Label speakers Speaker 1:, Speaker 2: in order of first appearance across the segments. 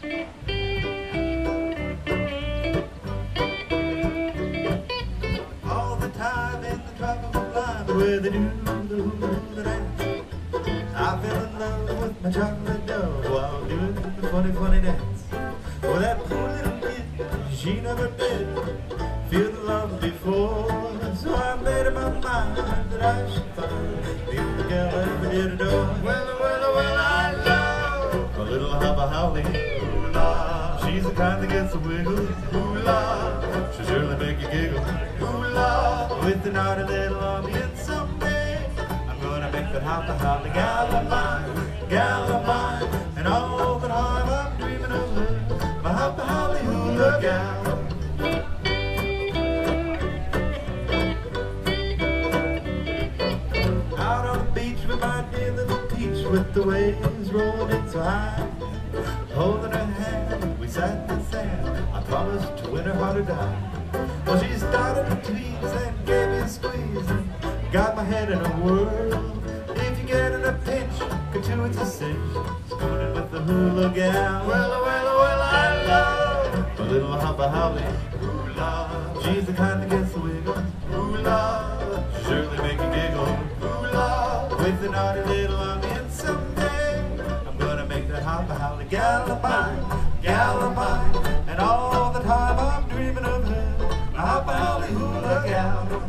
Speaker 1: All the time in the tropical climate where they do the hula dance, I fell in love with my chocolate dove while doing the funny, funny dance. Well, that poor little kid, she never did feel the love before, so I made up my mind that I should find the only girl I ever did adore. Well, I love a little hopper Holly. Ooh-la, she's the kind that gets the wiggles. Ooh-la, she'll surely make you giggle. Ooh-la, with the naughty little army, and someday I'm gonna make that hopper Holly gal of mine, and all the time I'm dreaming of her, my hopper Holly hula gal. With the waves rolling in so high, holding her hand, we sat in the sand. I promised to win her heart or die. Well, she started to tease and gave me a squeeze and got my head in a whirl. If you get in a pinch, get to it's a cinch, spooning with the hula gal. Well, I love a little hopper Holly. Ooh-la, she's the kind that gets the wiggles. Ooh-la, she'll surely make you giggle. Ooh-la, with the naughty little army. Hopper Holly gal of mine, and all the time I'm dreaming of her, my hopper Holly hula gal.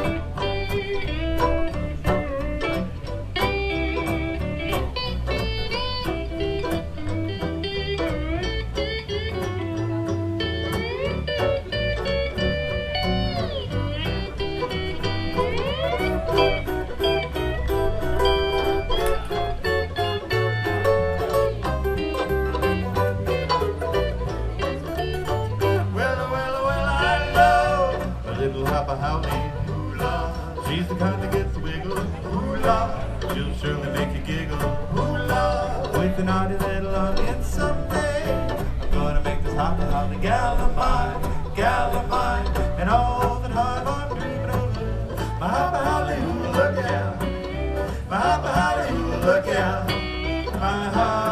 Speaker 1: Hopper Holly, ooh-la, she's the kind that gets the wiggle. Ooh-la, she'll surely make you giggle. Ooh-la, with the naughty little army, and someday I'm gonna make this hopper Holly gal of mine, and all the time I'm dreaming of her, my hopper Holly hula gal, my hopper Holly hula gal, my